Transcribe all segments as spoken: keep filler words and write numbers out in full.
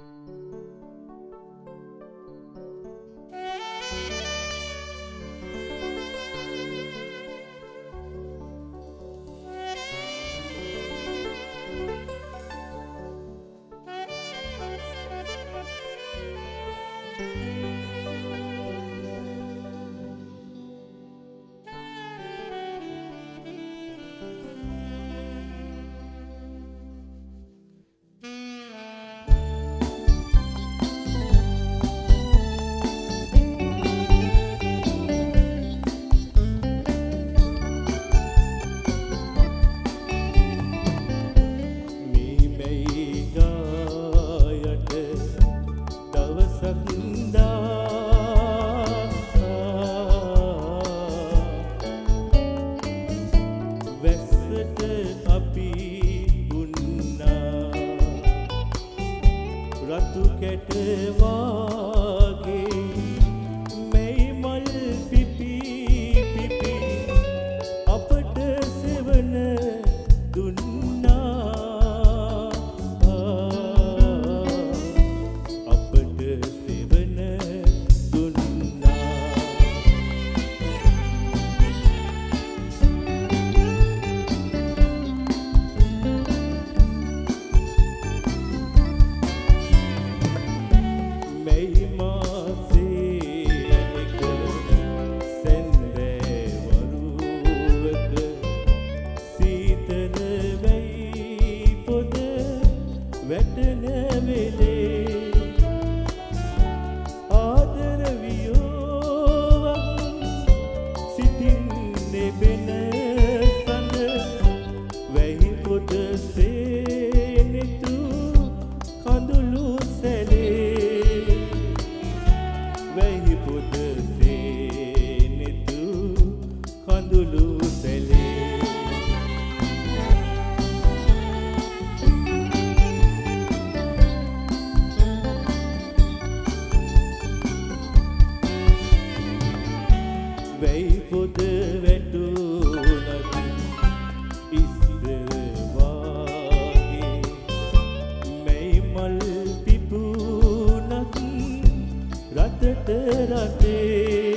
රතු කැට වාගේ මෙයි මල් පිපි පිපි අපට සෙවන දුන්නා අපට සෙවන දුන්නා මෙයි මාසේ එක සෙන්දේ වරුවක සීතල වෙයි පොද වැටෙන වෙලේ ආදර වියෝවක් සිටින්නේ බෙන සඳ වෙයි පොද සේනිතු කඳුළු සැලේ වෙයි පොද සේනිතු කඳුළු සැලේ වෙයි පොද වැටුණත් ඉස්තර වාගේ මෙයි මල් පිපුණත් රටට රටේ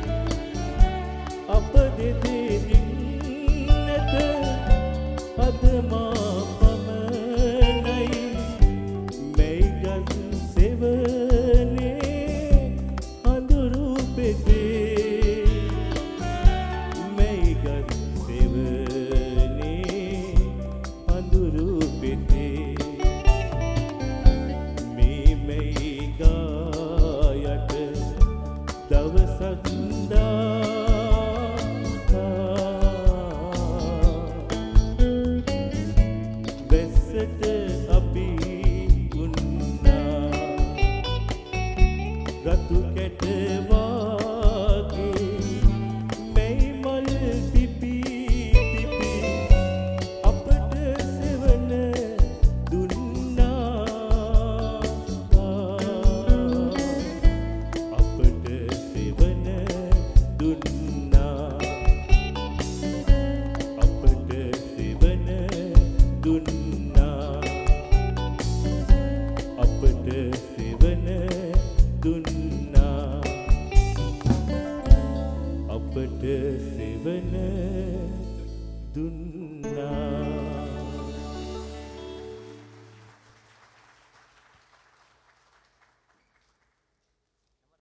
අප දෙදෙනින් නැත අද මා පමණයි මෙයි ගස් සෙවනේ අඳුරු පෙතේ මෙයි ගස් සෙවනේ අඳුරු පෙතේ මේ මෙයි ගායට දවසක් දා වැස්සට අපි උන්නා රතු කැට වාගේ මෙයි මල් පිපි පිපි අපට සෙවන දුන්නා අපට සෙවන දුන්නා අපට සෙවන දුන්නා අපට සෙවන දුන්නා අපට සෙවන